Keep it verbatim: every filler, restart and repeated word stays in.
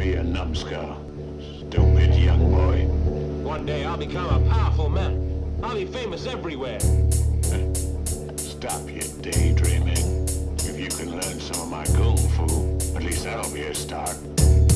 be a numbskull. Stupid young boy. One day I'll become a powerful man. I'll be famous everywhere. Stop your daydreaming. If you can learn some of my kung fu, at least that'll be a start.